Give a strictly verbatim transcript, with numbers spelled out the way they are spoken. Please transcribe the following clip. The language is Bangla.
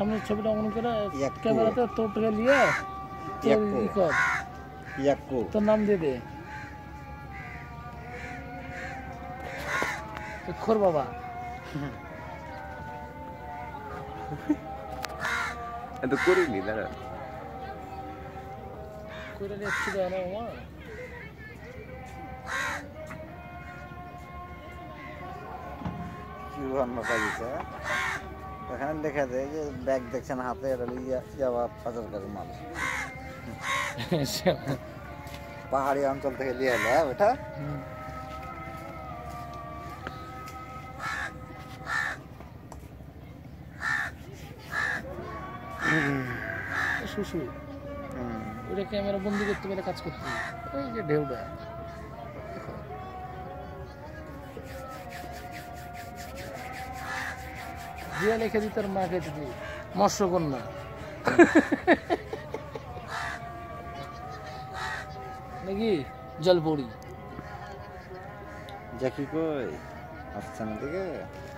সামনের ছবিটা অন করে ইয়াক্কু। ক্যামেরাতে তোরটাকে নিয়ে তোর ইয়াক্কু। ই কর, ইয়াক্কু তোর নাম দিয়ে দে খোর বাবা। এত করিনি দাঁড়া করে নিচ্ছি না মা কি রান্না পাইছে এখানে লেখা দেয় যে ব্যাগ দেখছেন হাতে এটা লিয়ে যাওয়া পাচারকারী মাল পাহাড়ি অঞ্চল থেকে নিয়ে এলো হ্যাঁ ওটা শুশু ওটা ক্যামেরা বন্দি করতে পেরে কাজ করতে হবে। ওই যে ঢেউটা দিয়ে লিখে দিই তোর মাকে দিদি মৎস্যকন্যা নাকি জলপরি জ্যাকি কই আসছে না দিকে